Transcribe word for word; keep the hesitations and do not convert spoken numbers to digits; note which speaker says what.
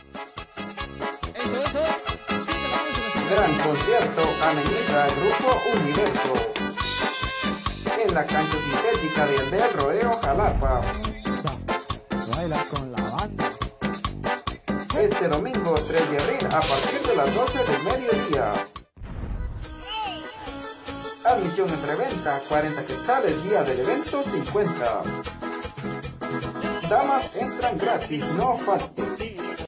Speaker 1: Eso, eso.
Speaker 2: Gran concierto ameniza el grupo Universo en la cancha sintética del Del Rodeo, Jalapa.
Speaker 1: Baila con la banda.
Speaker 2: Este domingo tres de abril a partir de las doce del mediodía. Admisión en preventa, cuarenta quetzales, día del evento cincuenta. Damas entran gratis, no falte.